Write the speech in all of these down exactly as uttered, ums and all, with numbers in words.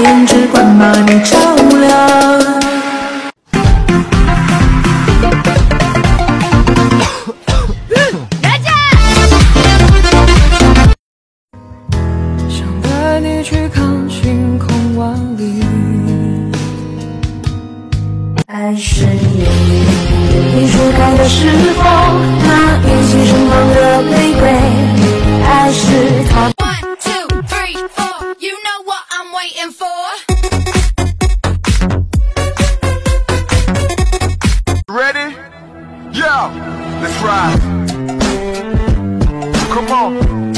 颜值观把你照亮。想带你去看星空万里。爱是有你说开的是否那演戏身旁的玫瑰？爱是他。 One two three four, you know what I'm waiting for. Ready? Yeah, let's ride. Come on.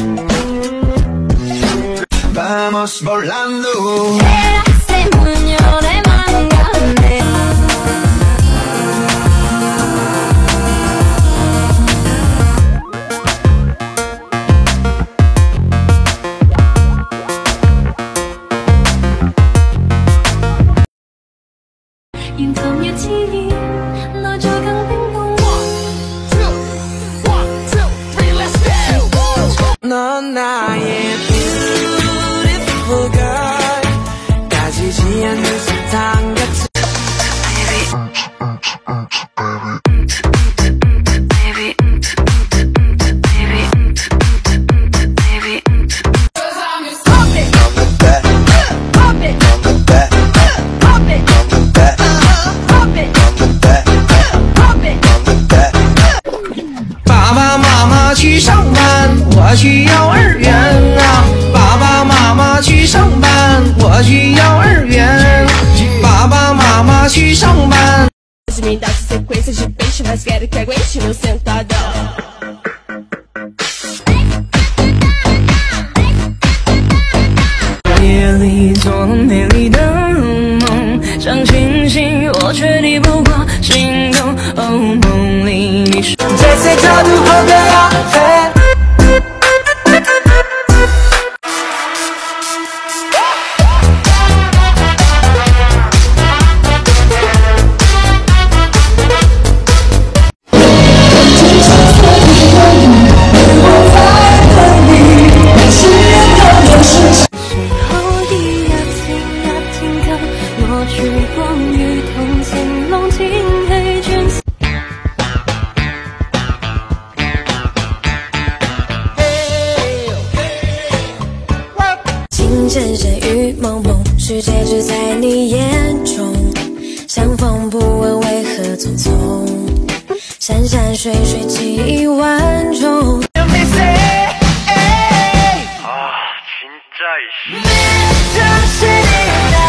Vamos volando. Ese puño de manga. Những không như chỉ lo cho càng bình bông. 넌 나의 beautiful girl. 따지지 않는 사탕 같은爸爸妈妈去上班，我去幼儿园啊！爸爸妈妈去上班，我去幼儿园。爸爸妈妈去上班。Me dá sequência de peixe, mas quero que aguente meu sentadão. 夜里做美丽的梦，像星星，我却抵不过心动。哦，梦里你说在这条路后的浪费。阵阵雨蒙蒙，世界只在你眼中，相逢不问为何匆匆，山山水水几亿万种。 아 진짜 이씨